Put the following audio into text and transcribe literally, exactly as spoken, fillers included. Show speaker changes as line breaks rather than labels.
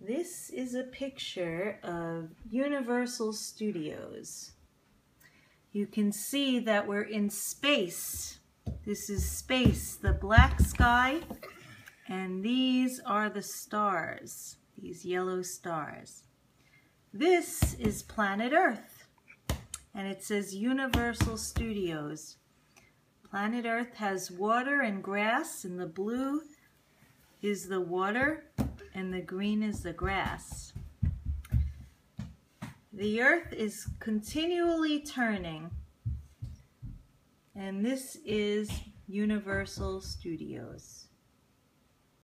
This is a picture of Universal Studios. You can see that we're in space. This is space, the black sky, and these are the stars, these yellow stars. This is planet Earth, and it says Universal Studios. Planet Earth has water and grass, and the blue is the water, and the green is the grass. The Earth is continually turning, and this is Universal Studios.